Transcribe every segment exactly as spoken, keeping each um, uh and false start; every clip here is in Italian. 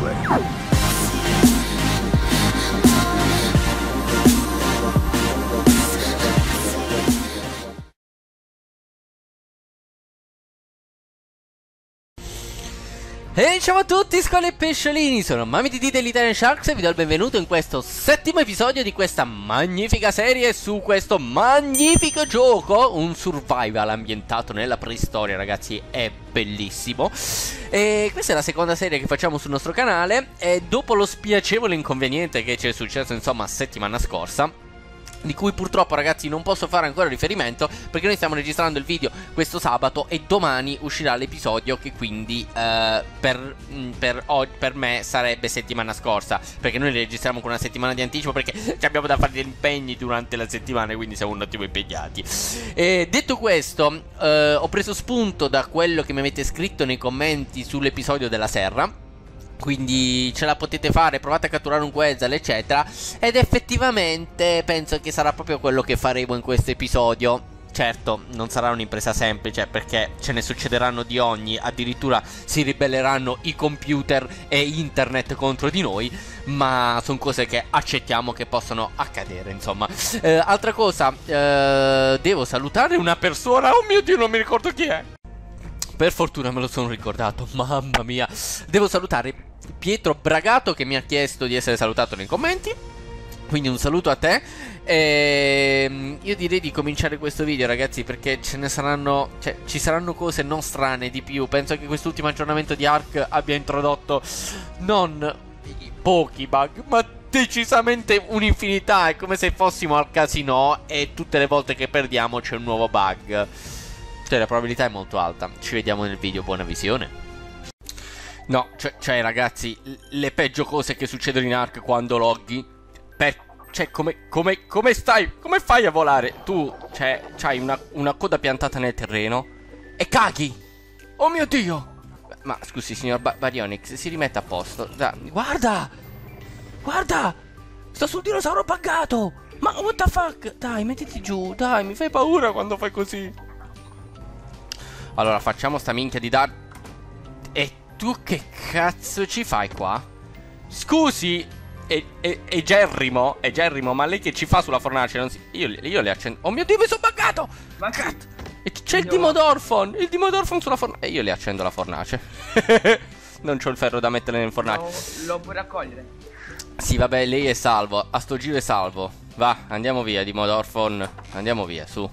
gameplay. E ciao a tutti squali e pesciolini, sono Mami di dell'Italian Sharks e vi do il benvenuto in questo settimo episodio di questa magnifica serie su questo magnifico gioco. Un survival ambientato nella preistoria, ragazzi, è bellissimo. E questa è la seconda serie che facciamo sul nostro canale. E dopo lo spiacevole inconveniente che ci è successo, insomma, settimana scorsa, di cui purtroppo, ragazzi, non posso fare ancora riferimento perché noi stiamo registrando il video questo sabato e domani uscirà l'episodio, che quindi eh, per, per, oh, per me sarebbe settimana scorsa, perché noi le registriamo con una settimana di anticipo perché abbiamo da fare degli impegni durante la settimana, quindi siamo un attimo impegnati. E detto questo, eh, ho preso spunto da quello che mi avete scritto nei commenti sull'episodio della serra. Quindi ce la potete fare, provate a catturare un Quetzal eccetera. Ed effettivamente penso che sarà proprio quello che faremo in questo episodio. Certo, non sarà un'impresa semplice perché ce ne succederanno di ogni. Addirittura si ribelleranno i computer e internet contro di noi. Ma sono cose che accettiamo che possono accadere, insomma. eh, Altra cosa, eh, devo salutare una persona. Oh mio Dio, non mi ricordo chi è. Per fortuna me lo sono ricordato, mamma mia. Devo salutare Pietro Bragato, che mi ha chiesto di essere salutato nei commenti. Quindi un saluto a te. E io direi di cominciare questo video, ragazzi, perché ce ne saranno, cioè ci saranno cose non strane di più. Penso che quest'ultimo aggiornamento di Ark abbia introdotto non pochi bug, ma decisamente un'infinità. È come se fossimo al casino e tutte le volte che perdiamo c'è un nuovo bug. Cioè la probabilità è molto alta. Ci vediamo nel video, buona visione. No, cioè, cioè ragazzi, le peggio cose che succedono in Ark quando loghi, per, cioè come, come, come stai, come fai a volare? Tu, cioè, c'hai una, una coda piantata nel terreno e caghi. Oh mio Dio. Ma scusi signor ba Baryonyx, si rimette a posto. Da, guarda, guarda, sto sul dinosauro buggato. Ma what the fuck? Dai, mettiti giù, dai, mi fai paura quando fai così. Allora, facciamo sta minchia di dar... E tu che cazzo ci fai qua? Scusi, è, è, è Gerrimo, è Gerrimo, ma lei che ci fa sulla fornace? Non si... io, io le accendo... Oh mio Dio, mi sono buggato! C'è il Dimodorphon, il Dimodorphon sulla fornace. E io le accendo la fornace. Non c'ho il ferro da mettere nel fornace. Lo, lo puoi raccogliere? Sì, vabbè, lei è salvo, a sto giro è salvo. Va, andiamo via, Dimodorphon. Andiamo via, su.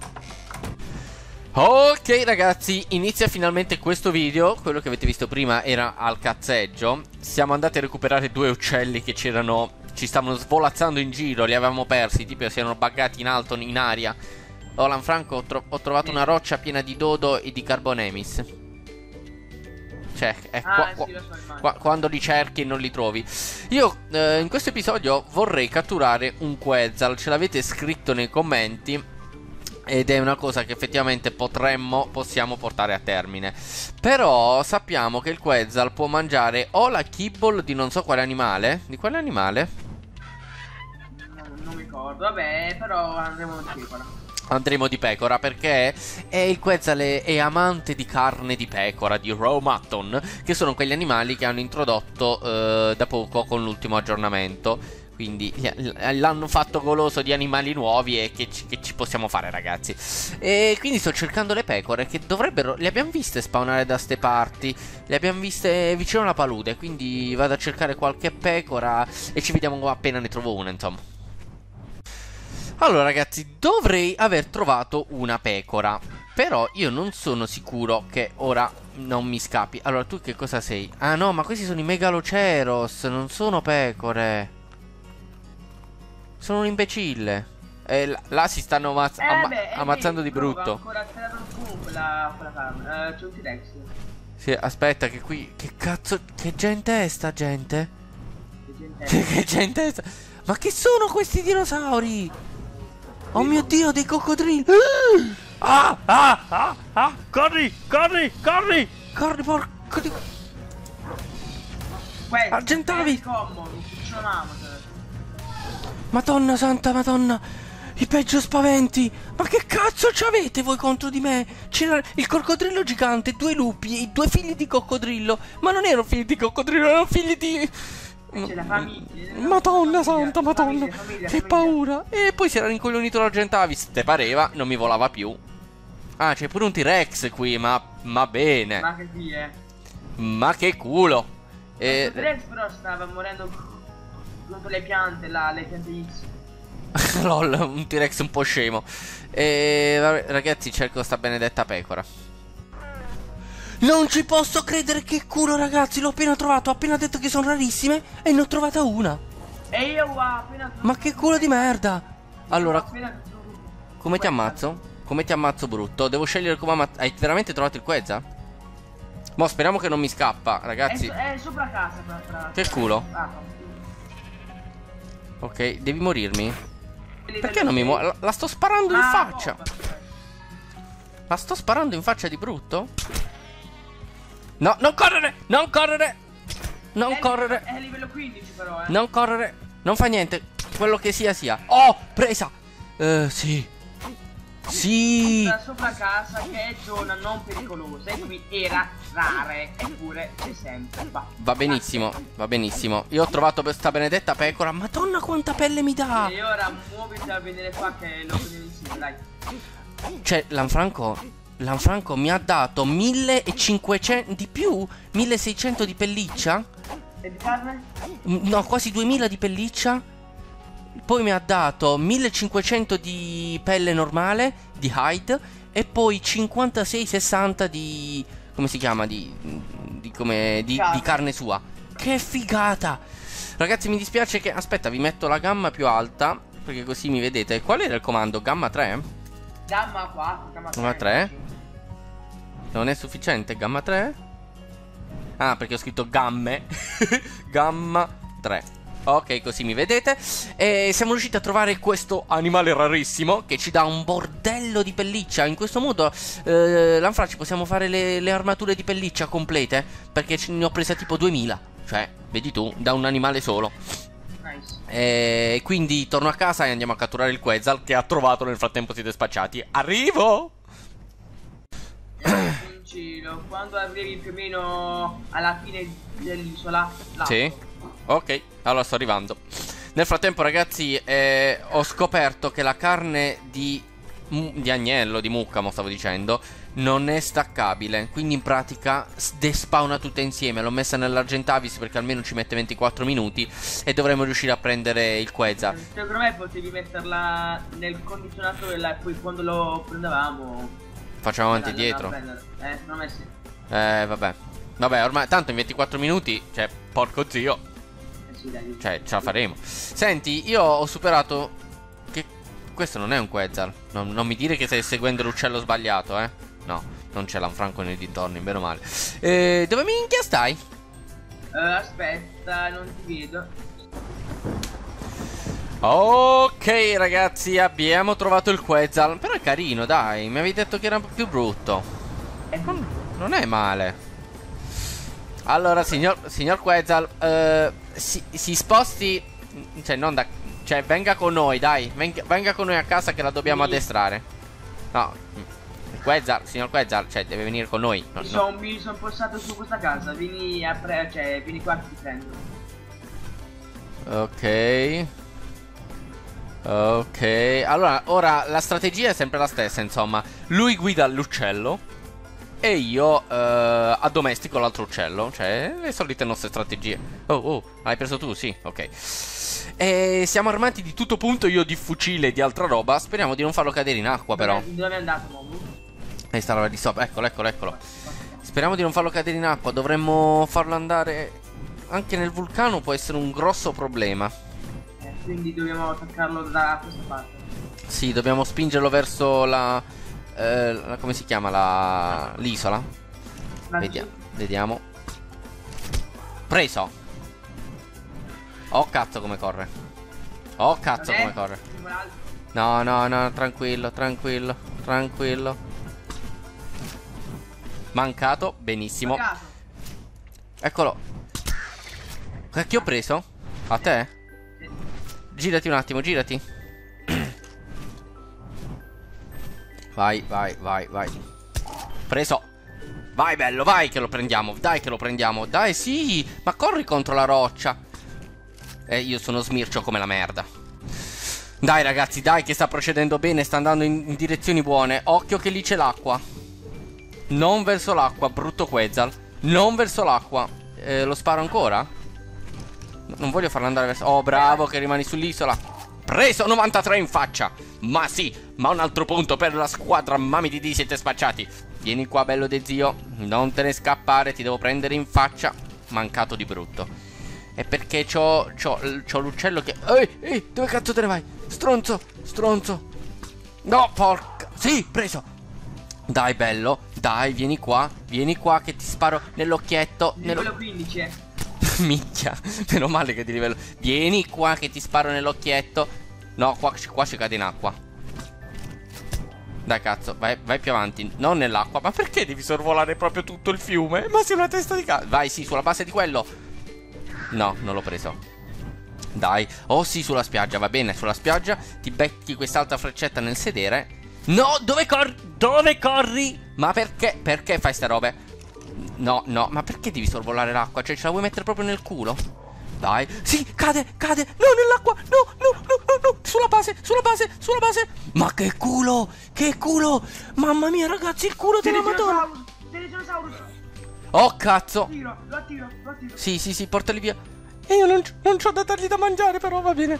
Ok ragazzi, inizia finalmente questo video. Quello che avete visto prima era al cazzeggio. Siamo andati a recuperare due uccelli che c'erano, ci stavano svolazzando in giro. Li avevamo persi, tipo si erano buggati in alto, in aria. Oh Lanfranco, ho, tro ho trovato una roccia piena di dodo e di carbonemis. Cioè, è ah, qua, sì, qua, qua, quando li cerchi e non li trovi. Io eh, in questo episodio vorrei catturare un Quetzal. Ce l'avete scritto nei commenti ed è una cosa che effettivamente potremmo, possiamo portare a termine. Però sappiamo che il Quetzal può mangiare o la kibble di non so quale animale. Di quale animale? No, non mi ricordo, vabbè, però andremo di pecora. Andremo di pecora perché è il Quetzal è, è amante di carne di pecora, di raw mutton, che sono quegli animali che hanno introdotto eh, da poco con l'ultimo aggiornamento. Quindi l'hanno fatto goloso di animali nuovi e che ci, che ci possiamo fare, ragazzi. E quindi sto cercando le pecore che dovrebbero... Le abbiamo viste spawnare da ste parti. Le abbiamo viste vicino alla palude. Quindi vado a cercare qualche pecora e ci vediamo appena ne trovo una, insomma. Allora ragazzi, dovrei aver trovato una pecora. Però io non sono sicuro che ora non mi scappi. Allora tu che cosa sei? Ah no, ma questi sono i megaloceros, non sono pecore. Sono un imbecille. E là, là si stanno ammazz eh, amma beh, ammazzando beh, di brutto. ancora tirato il culo quella, quella carne. Uh, c'è un T-Rex. Sì, aspetta che qui... Che cazzo... Che gente è sta gente? Che gente è? Che, che gente è sta... Ma che sono questi dinosauri? Oh mio Dio, dei coccodrilli. Ah, ah, ah, ah. Corri, corri, corri. Corri, porco di... Argentavi. Common, non funzionava. Madonna santa, madonna. I peggio spaventi! Ma che cazzo c'avete voi contro di me? C'era il coccodrillo gigante, due lupi, i due figli di coccodrillo. Ma non erano figli di coccodrillo, erano figli di... C'è la famiglia. Madonna santa, madonna. Famiglia, famiglia, Che famiglia. paura. E poi si era rincoglionito l'Argentavis. Te pareva, non mi volava più. Ah, c'è pure un T-Rex qui, ma, ma bene. Ma che qui è? Ma che culo. E... E... Rex però stava morendo contro le piante, là, le piante X. Lol, un T-Rex un po' scemo. E vabbè, ragazzi, cerco sta benedetta pecora. Non ci posso credere, che culo, ragazzi. L'ho appena trovato, ho appena detto che sono rarissime e ne ho trovata una. E io ho appena... Ma che culo di merda. Allora, appena... come ti ammazzo? Come ti ammazzo, brutto? Devo scegliere come ammazzare. Hai veramente trovato il Quetzal? Mo speriamo che non mi scappa, ragazzi. È, è sopra casa, tra, tra... Che culo. Ah, ok, devi morirmi. Perché non mi muovo? La, la sto sparando in ah, faccia. oh, La sto sparando in faccia di brutto? No, non correre! Non correre! Non è correre! È a livello quindici però, eh. Non correre! Non fa niente. Quello che sia sia. Oh, presa! Eh, sì. Sì. Da sopra casa che è zona non pericolosa e quindi era rare, eppure c'è sempre. Va, Va benissimo, va benissimo. Io ho trovato questa benedetta pecora. Madonna quanta pelle mi dà. E ora muoviti a venire qua che lo prendo insieme, dai. Cioè, Lanfranco Lanfranco mi ha dato millecinquecento di più, milleseicento di pelliccia. E di carne? No, quasi duemila di pelliccia. Poi mi ha dato millecinquecento di pelle normale, di hide. E poi cinquantasei sessanta di... come si chiama? Di... di come... di, di carne sua. Che figata. Ragazzi, mi dispiace che... aspetta, vi metto la gamma più alta, perché così mi vedete. Qual era il comando? Gamma tre? Gamma quattro, gamma tre. Gamma tre? Non è sufficiente? Gamma tre? Ah, perché ho scritto gamme. Gamma tre. Ok, così mi vedete. E siamo riusciti a trovare questo animale rarissimo che ci dà un bordello di pelliccia. In questo modo, eh, Lanfra, ci possiamo fare le, le armature di pelliccia complete, perché ne ho presa tipo duemila. Cioè, vedi tu, da un animale solo. Nice. E quindi torno a casa e andiamo a catturare il Quetzal che ha trovato. Nel frattempo siete spacciati. Arrivo! Giro, quando arrivi più o meno alla fine dell'isola. Là. Sì. Ok, allora sto arrivando. Nel frattempo, ragazzi, eh, ho scoperto che la carne di, di agnello, di mucca, mo stavo dicendo, non è staccabile. Quindi in pratica despawna tutte insieme. L'ho messa nell'Argentavis perché almeno ci mette ventiquattro minuti e dovremo riuscire a prendere il Quetzal. Secondo me potevi metterla nel condizionatore là, e poi quando lo prendevamo Facciamo avanti e la- dietro. la- la- Eh, secondo me sì. Eh, vabbè. Vabbè, ormai tanto in ventiquattro minuti, cioè, porco zio, Eh sì, dai. cioè, ce la faremo. Senti, io ho superato. Che questo non è un Quetzal. Non, non mi dire che stai seguendo l'uccello sbagliato, eh. No, non c'è Lanfranco nei dintorni, meno male. Eh, dove minchia stai? Eh, aspetta, non ti vedo. Ok, ragazzi, abbiamo trovato il Quetzal. Però è carino, dai. Mi avevi detto che era un po' più brutto. Non, non è male. Allora, signor, signor Quetzal, eh, si, si sposti. Cioè, non da. Cioè, venga con noi, dai. Venga, venga con noi a casa che la dobbiamo Sì. addestrare. No, Quetzal, signor Quetzal, cioè, deve venire con noi. No, Mi no. sono mi son postato su questa casa. Vieni a pre cioè, vieni qua che ti prendo. Ok. Ok. Allora, ora la strategia è sempre la stessa, insomma. Lui guida l'uccello e io eh, addomestico l'altro uccello. Cioè, le solite nostre strategie. Oh, oh, l'hai preso tu? Sì, ok. E siamo armati di tutto punto, io di fucile e di altra roba. Speriamo di non farlo cadere in acqua, però. Dove, dove è andato, Momu? E sta roba di sopra, eccolo, eccolo, eccolo. Speriamo di non farlo cadere in acqua. Dovremmo farlo andare anche nel vulcano, può essere un grosso problema. Eh, quindi dobbiamo attaccarlo da questa parte. Sì, dobbiamo spingerlo verso la... eh, la- come si chiama? La... l'isola. Ma Vediamo, vediamo. Preso. Oh cazzo come corre. Oh cazzo Vabbè, come corre. ci vuole altro. No, no, no, tranquillo, tranquillo, tranquillo. Mancato, benissimo. Pagato. Eccolo. Che ho preso? A te? Sì. Girati un attimo, girati. Vai, vai, vai, vai. Preso. Vai, bello, vai che lo prendiamo. Dai che lo prendiamo. Dai, sì. Ma corri contro la roccia. Eh, io sono smircio come la merda. Dai, ragazzi, dai che sta procedendo bene. Sta andando in, in direzioni buone. Occhio che lì c'è l'acqua. Non verso l'acqua, brutto Quetzal. Non verso l'acqua. Eh, lo sparo ancora? Non voglio farlo andare verso... Oh, bravo che rimani sull'isola. Preso, novantatré in faccia. Ma sì, ma un altro punto per la squadra. Mamma di Dio, siete spacciati. Vieni qua, bello de zio. Non te ne scappare, ti devo prendere in faccia. Mancato di brutto. È perché c'ho c'ho, c'ho l'uccello che... Ehi, ehi, dove cazzo te ne vai? Stronzo, stronzo. No, porca... Sì, preso. Dai, bello. Dai, vieni qua. Vieni qua che ti sparo nell'occhietto. Di livello quindici, eh. Minchia, meno male che di livello. Vieni qua che ti sparo nell'occhietto. No, qua, qua si cade in acqua. Dai cazzo, vai, vai più avanti. Non nell'acqua. Ma perché devi sorvolare proprio tutto il fiume? Ma sei una testa di cazzo. Vai, sì, sulla base di quello. No, non l'ho preso. Dai. Oh sì, sulla spiaggia, va bene, sulla spiaggia. Ti becchi quest'altra freccetta nel sedere. No, dove corri? Dove corri? Ma perché? Perché fai ste robe? No, no, ma perché devi sorvolare l'acqua? Cioè, ce la vuoi mettere proprio nel culo? Dai. Sì, cade, cade. No, nell'acqua. No, no, no, no, no. Sulla base, sulla base, sulla base. Ma che culo, che culo. Mamma mia, ragazzi, il culo della Madonna. Telegirosaurus. Oh, cazzo. Lo attiro, lo attiro, lo attiro. Sì, sì, sì, portali via. E io non, non c'ho da dargli da mangiare, però va bene.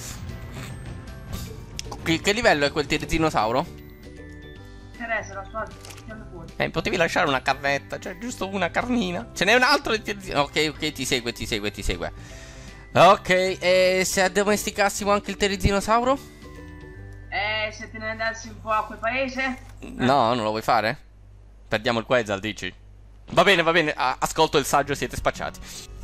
Che, che livello è quel tirezinosauro? Teresa, la sua tirando fuori. Eh, potevi lasciare una carnetta, cioè giusto una carnina. Ce n'è un altro di tirezino. Ok, ok, ti segue, ti segue, ti segue. Ok, e se addomesticassimo anche il tirezinosauro? Eh, se te ne andassi un po' a quel paese? No, non lo vuoi fare? Perdiamo il Quetzal, dici? Va bene, va bene, a ascolto il saggio, siete spacciati.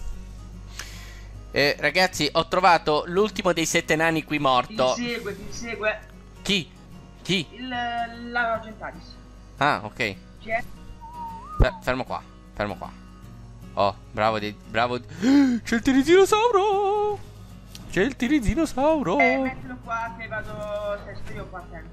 Eh, ragazzi, ho trovato l'ultimo dei sette nani qui morto. Ti segue, ti segue. Chi? Chi? Il Lauro Argentaris. Ah, ok. Chi è? Fe fermo qua, fermo qua. Oh, bravo, bravo. C'è il tirezinosauro. C'è il tirezinosauro. Eh, mettilo qua che vado testo io qua a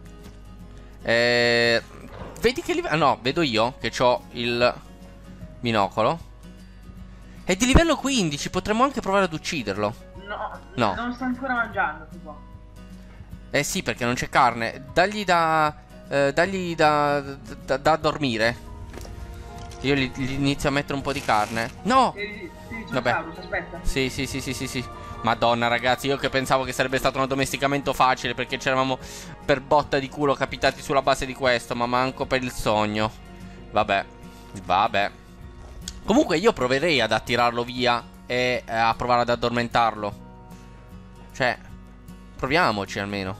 Eh, vedi che livello... Ah, no, vedo io che ho il binocolo. È di livello quindici, potremmo anche provare ad ucciderlo. No, no. Non sta ancora mangiando qua. Eh sì, perché non c'è carne. Dagli da... Eh, dagli da, da... da dormire. Io gli, gli inizio a mettere un po' di carne. No! Vabbè. Aspetta. Sì, sì, sì, sì, sì, sì. Madonna, ragazzi, io che pensavo che sarebbe stato un addomesticamento facile, perché c'eravamo per botta di culo capitati sulla base di questo, ma manco per il sogno. Vabbè, vabbè. Comunque io proverei ad attirarlo via e eh, a provare ad addormentarlo. Cioè, proviamoci almeno.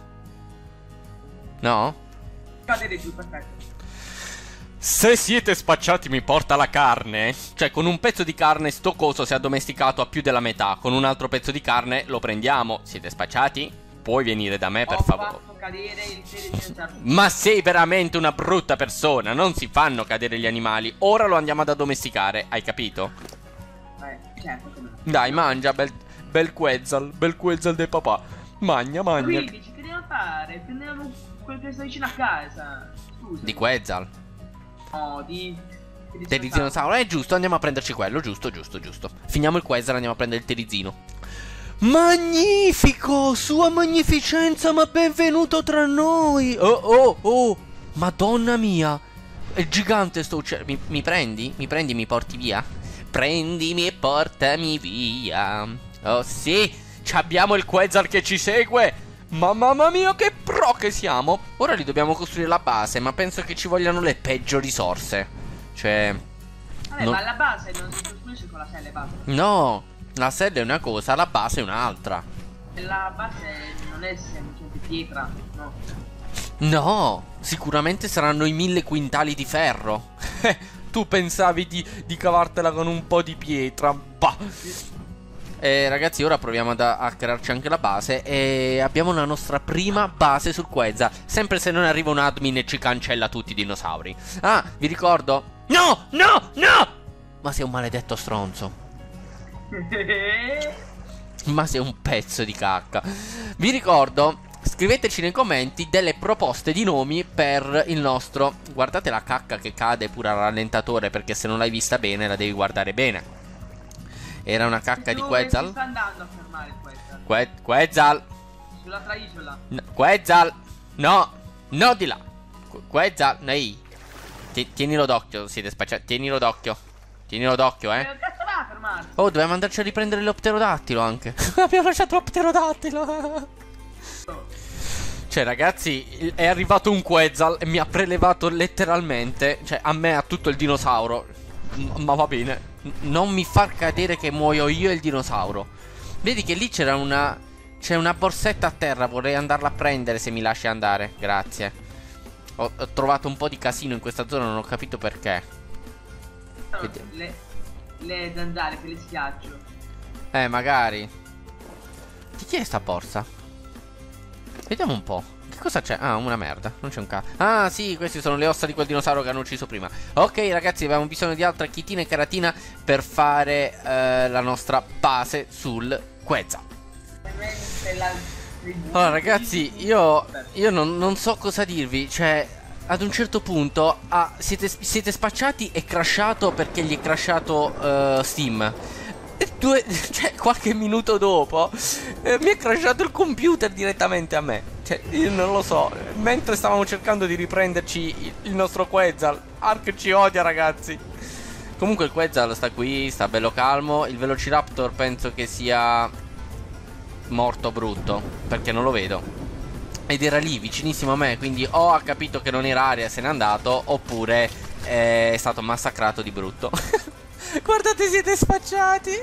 No? Cadere giù, perfetto. Se siete spacciati mi porta la carne. Cioè, con un pezzo di carne sto coso si è addomesticato a più della metà. Con un altro pezzo di carne lo prendiamo. Siete spacciati? Puoi venire da me, per Ho favore. fatto cadere il tirezinosauro. Ma sei veramente una brutta persona. Non si fanno cadere gli animali. Ora lo andiamo ad addomesticare. Hai capito? Eh, certo come no. Dai, mangia, bel, bel Quetzal. Bel Quetzal del papà. Magna, magna. quindici, che devo fare? Prendiamo quel che sta vicino a casa. Scusa. Di Quetzal? No, di... Tirezinosauro. È giusto, andiamo a prenderci quello. Giusto, giusto, giusto. Finiamo il Quetzal, andiamo a prendere il terizino. Magnifico! Sua magnificenza, ma benvenuto tra noi! Oh, oh, oh! Madonna mia! È gigante sto uccello. Mi, mi prendi? Mi prendi e mi porti via? Prendimi e portami via. Oh sì! Abbiamo il Quetzal che ci segue! Ma mamma mia che pro che siamo! Ora li dobbiamo costruire la base, ma penso che ci vogliano le peggio risorse. Cioè... Vabbè, no. ma la base non si costruisce con la sella e base. No! La sella è una cosa, la base è un'altra. La base non è semplicemente pietra, no. No, sicuramente saranno i mille quintali di ferro. Tu pensavi di, di cavartela con un po' di pietra. Bah. Eh, ragazzi, ora proviamo ad, a crearci anche la base. E abbiamo la nostra prima base sul Quetzal. Sempre se non arriva un admin e ci cancella tutti i dinosauri. Ah, vi ricordo. No, no, no! Ma sei un maledetto stronzo. Ma sei un pezzo di cacca. Vi ricordo scriveteci nei commenti delle proposte di nomi per il nostro. Guardate la cacca che cade pure al rallentatore, perché se non l'hai vista bene la devi guardare bene. Era una cacca di Quetzal. Dove sta andando a fermare il Quetzal? Que Quetzal. Sull'altra isola. No, Quetzal. No, no di là. Que Quetzal, nei. Tienilo d'occhio, siete spacciati. Tienilo d'occhio. Tienilo d'occhio, eh. Che cazzo va a fermarsi? Oh, dobbiamo andarci a riprendere l'opterodattilo anche. Abbiamo lasciato l'opterodattilo. Cioè, ragazzi, è arrivato un Quetzal e mi ha prelevato letteralmente. Cioè, a me, a tutto il dinosauro. M ma va bene. N non mi far cadere che muoio io e il dinosauro. Vedi che lì c'era una... C'è una borsetta a terra. Vorrei andarla a prendere se mi lasci andare. Grazie. Ho, ho trovato un po' di casino in questa zona, non ho capito perché. Le, le zanzare che le schiaccio. Eh, magari. Di chi è sta borsa? Vediamo un po'. Che cosa c'è? Ah, una merda. Non c'è un cazzo. Ah, sì, queste sono le ossa di quel dinosauro che hanno ucciso prima. Ok, ragazzi, abbiamo bisogno di altra chitina e ceratina per fare eh, la nostra base sul Quetzal. Allora, ragazzi, io, io non, non so cosa dirvi. Cioè, ad un certo punto ah, siete, siete spacciati e crashato perché gli è crashato uh, Steam. E due, cioè, qualche minuto dopo eh, mi è crashato il computer direttamente a me. Cioè, io non lo so. Mentre stavamo cercando di riprenderci il, il nostro Quetzal. Ark ci odia, ragazzi. Comunque il Quetzal sta qui, sta bello calmo. Il Velociraptor penso che sia morto brutto, perché non lo vedo. Ed era lì, vicinissimo a me. Quindi o ha capito che non era aria e se n'è andato, oppure è stato massacrato di brutto. Guardate, siete spacciati.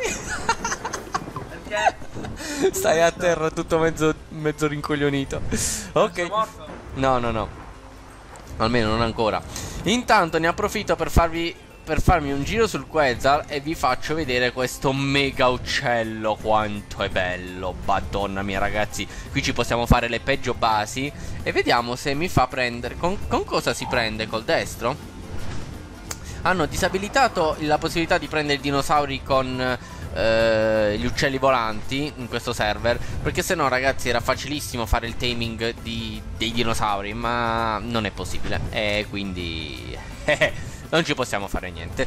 Perché? Stai a terra tutto mezzo, mezzo rincoglionito. Ok. No, no, no. Almeno non ancora. Intanto ne approfitto per farvi Per farmi un giro sul Quetzal e vi faccio vedere questo mega uccello. Quanto è bello. Madonna mia, ragazzi. Qui ci possiamo fare le peggio basi. E vediamo se mi fa prendere. Con, con cosa si prende? Col destro? Hanno disabilitato la possibilità di prendere i dinosauri con eh, gli uccelli volanti in questo server, perché se no, ragazzi, era facilissimo fare il taming di, dei dinosauri, ma non è possibile. E quindi non ci possiamo fare niente.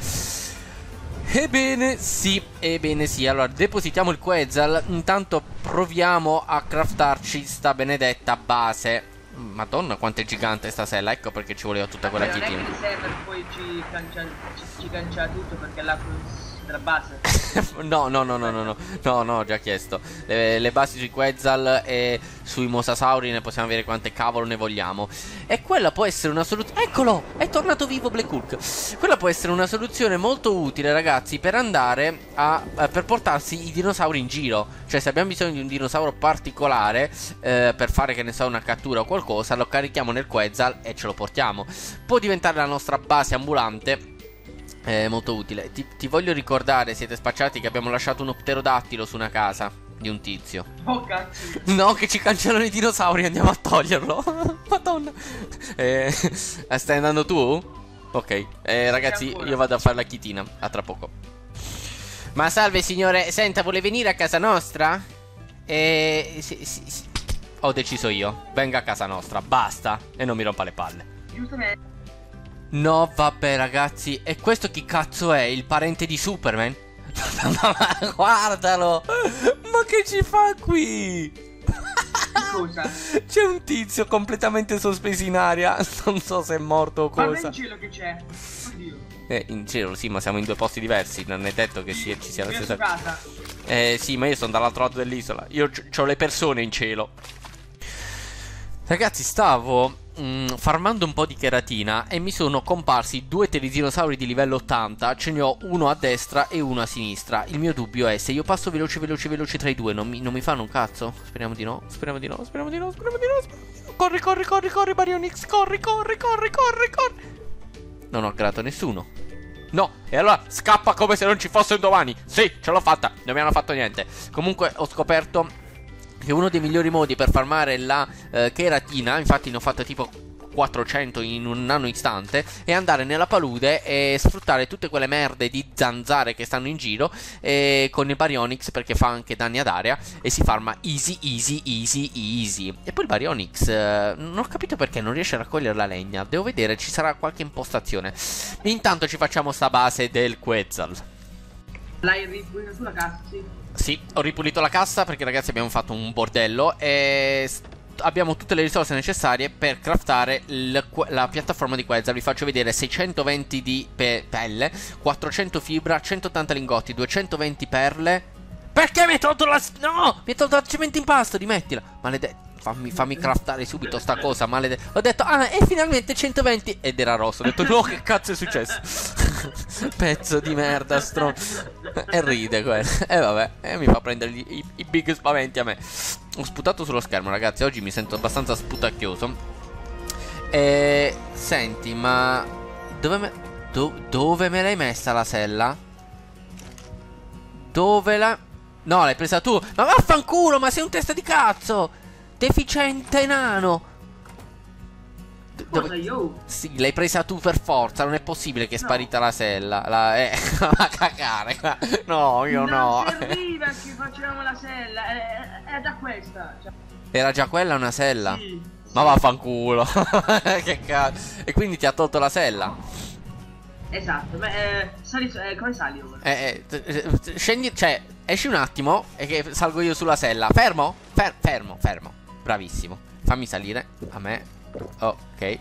Ebbene sì, ebbene sì. Allora, depositiamo il Quetzal. Intanto proviamo a craftarci sta benedetta base. Madonna quanto è gigante sta sella. Ecco perché ci voleva tutta quella chitina. Non è che il server poi ci cancia, ci, ci cancia tutto perché la della base. No, no, no, no, no, no, no, no, ho già chiesto. Le, le basi sui Quetzal e sui mosasauri ne possiamo avere quante cavolo ne vogliamo. E quella può essere una soluzione. Eccolo, è tornato vivo Black Hulk. Quella può essere una soluzione molto utile, ragazzi, per andare a, a per portarsi i dinosauri in giro. Cioè, se abbiamo bisogno di un dinosauro particolare eh, per fare, che ne so, una cattura o qualcosa, lo carichiamo nel Quetzal e ce lo portiamo. Può diventare la nostra base ambulante. È molto utile. Ti, ti voglio ricordare, siete spacciati, che abbiamo lasciato un pterodattilo su una casa di un tizio. Oh cazzo. No, che ci cancellano i dinosauri, andiamo a toglierlo. Madonna. eh, Stai andando tu? Ok, eh, ragazzi, io vado a fare la chitina. A tra poco. Ma salve signore, senta, vuole venire a casa nostra? Eh, sì, sì, sì. Ho deciso io. Venga a casa nostra, basta. E non mi rompa le palle. Giustamente. No, vabbè, ragazzi. E questo chi cazzo è? Il parente di Superman? Ma guardalo. Ma che ci fa qui? Cosa? C'è un tizio completamente sospeso in aria. Non so se è morto o cosa. Guarda in cielo che c'è. Oddio. Eh, in cielo, sì, ma siamo in due posti diversi. Non è detto che sia, ci sia la Io stessa su casa. Eh, sì, ma io sono dall'altro lato dell'isola. Io ho le persone in cielo. Ragazzi, stavo mm, farmando un po' di cheratina e mi sono comparsi due teledinosauri di livello ottanta. Ce ne ho uno a destra e uno a sinistra. Il mio dubbio è, se io passo veloce, veloce, veloce tra i due, non mi, non mi fanno un cazzo? Speriamo di no, speriamo di no, speriamo di no, speriamo di no, speriamo di no. Corri, corri, corri, corri, Baryonyx, corri, corri, corri, corri, corri. Non ho aggradato nessuno. No, e allora scappa come se non ci fosse un domani. Sì, ce l'ho fatta, non mi hanno fatto niente. Comunque ho scoperto che uno dei migliori modi per farmare la eh, cheratina, infatti ne ho fatta tipo quattrocento in un nano istante e andare nella palude e sfruttare tutte quelle merde di zanzare che stanno in giro e con il Baryonyx, perché fa anche danni ad area e si farma easy easy easy easy. E poi il Baryonyx eh, non ho capito perché non riesce a raccogliere la legna, devo vedere, ci sarà qualche impostazione. Intanto ci facciamo sta base del Quetzal. L'hai ripulita sulla cassa? Sì. Sì, ho ripulito la cassa perché ragazzi abbiamo fatto un bordello e abbiamo tutte le risorse necessarie per craftare il, la piattaforma di Quetzal. Vi faccio vedere: seicentoventi di pe pelle, quattrocento fibra, centottanta lingotti, duecentoventi perle. Perché mi hai tolto la... No! Mi hai tolto la cemento in pasto, rimettila. Maledetto. Fammi, fammi craftare subito sta cosa, maledetto. Ho detto, ah, e finalmente centoventi. Ed era rosso. Ho detto, no, che cazzo è successo? Pezzo di merda, stron. E ride quello. E vabbè, e mi fa prendere i, i, i big spaventi a me. Ho sputato sullo schermo, ragazzi. Oggi mi sento abbastanza sputacchioso. E... Senti, ma... Dove me... Do, dove me l'hai messa la sella? Dove la... No, l'hai presa tu. Ma vaffanculo, ma sei un testa di cazzo. Deficiente nano. Cosa, io? Sì, l'hai presa tu per forza. Non è possibile che è sparita no. la sella. La... Eh, a cagare. No, io no. Non serviva che facevamo la sella. Era già questa. Cioè... Era già quella una sella? Sì. Ma vaffanculo. Che cazzo. E quindi ti ha tolto la sella? Esatto. Ma eh, sali, eh, come sali ora? Eh, eh, scendi, cioè, esci un attimo e che salgo io sulla sella. Fermo? Fer fermo, fermo. Bravissimo. Fammi salire a me. Ok.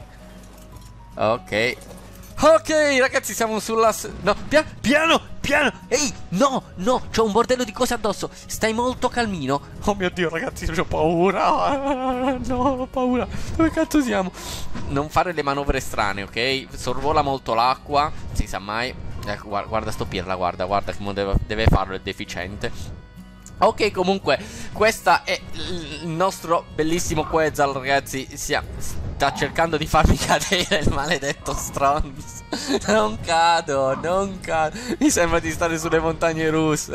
Ok. Ok, ragazzi, siamo sulla... No, piano, piano, piano. Ehi, no, no, c'ho un bordello di cose addosso. Stai molto calmino. Oh mio Dio, ragazzi, ho paura. No, ho paura. Dove cazzo siamo? Non fare le manovre strane, ok? Sorvola molto l'acqua. Si sa mai. Ecco, guarda, guarda sto pirla, guarda, guarda come deve, deve farlo, è deficiente. Ok, comunque, questa è il nostro bellissimo Quetzal, ragazzi. Sia, sta cercando di farmi cadere il maledetto Stronz. Non cado, non cado. Mi sembra di stare sulle montagne russe.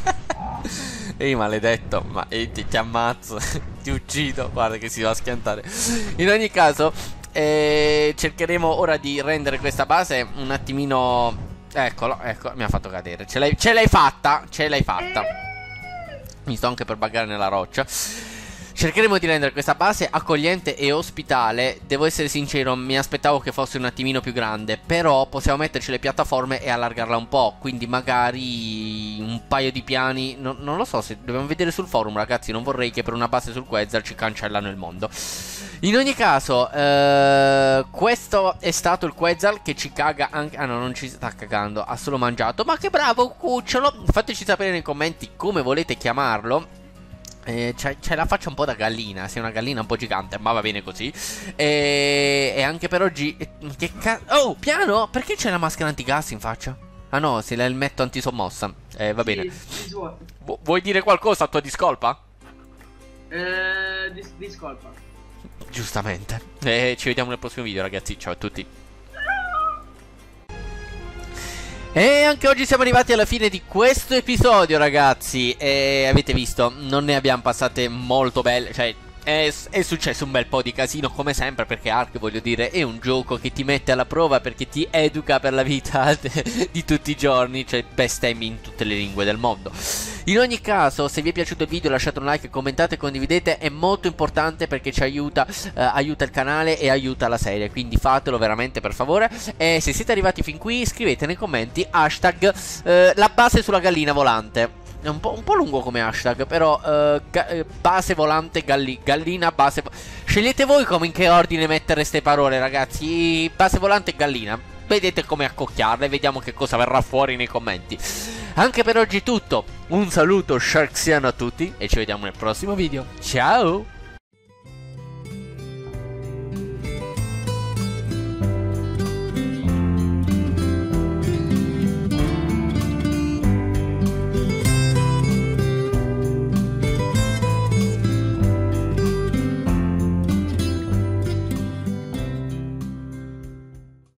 Ehi, maledetto, ma eh, ti, ti ammazzo. Ti uccido, guarda che si va a schiantare. In ogni caso, eh, cercheremo ora di rendere questa base un attimino... Eccolo, ecco, mi ha fatto cadere. Ce l'hai fatta, ce l'hai fatta. Mi sto anche per buggare nella roccia. Cercheremo di rendere questa base accogliente e ospitale. Devo essere sincero, mi aspettavo che fosse un attimino più grande, però possiamo metterci le piattaforme e allargarla un po'. Quindi magari un paio di piani. no, Non lo so, se dobbiamo vedere sul forum, ragazzi. Non vorrei che per una base sul Quetzal ci cancellano il mondo. In ogni caso, eh, questo è stato il Quetzal che ci caga anche... Ah no, non ci sta cagando, ha solo mangiato. Ma che bravo cucciolo. Fateci sapere nei commenti come volete chiamarlo. Eh, c'è la faccia un po' da gallina. Sei una gallina un po' gigante, ma va bene così. E, e anche per oggi... Che cazzo... Oh, piano! Perché c'è la maschera antigas in faccia? Ah no, se l'ha il metto antisommossa. Eh, va bene. Vu Vuoi dire qualcosa a tua discolpa? Eh, dis discolpa. Giustamente. E ci vediamo nel prossimo video, ragazzi. Ciao a tutti. E anche oggi siamo arrivati alla fine di questo episodio, ragazzi. E avete visto, non ne abbiamo passate molto belle. Cioè, è, è successo un bel po' di casino, come sempre, perché Ark, voglio dire, è un gioco che ti mette alla prova, perché ti educa per la vita di tutti i giorni. Cioè, bestemmi in tutte le lingue del mondo. In ogni caso, se vi è piaciuto il video lasciate un like, commentate, condividete. È molto importante perché ci aiuta, eh, aiuta il canale e aiuta la serie. Quindi fatelo veramente, per favore. E se siete arrivati fin qui, scrivete nei commenti hashtag eh, la base sulla gallina volante. È un po', un po' lungo come hashtag, però uh, base volante galli gallina base... Scegliete voi come, in che ordine mettere queste parole, ragazzi. Base volante e gallina. Vedete come accocchiarle, vediamo che cosa verrà fuori nei commenti. Anche per oggi è tutto. Un saluto sharksiano a tutti e ci vediamo nel prossimo video. Ciao!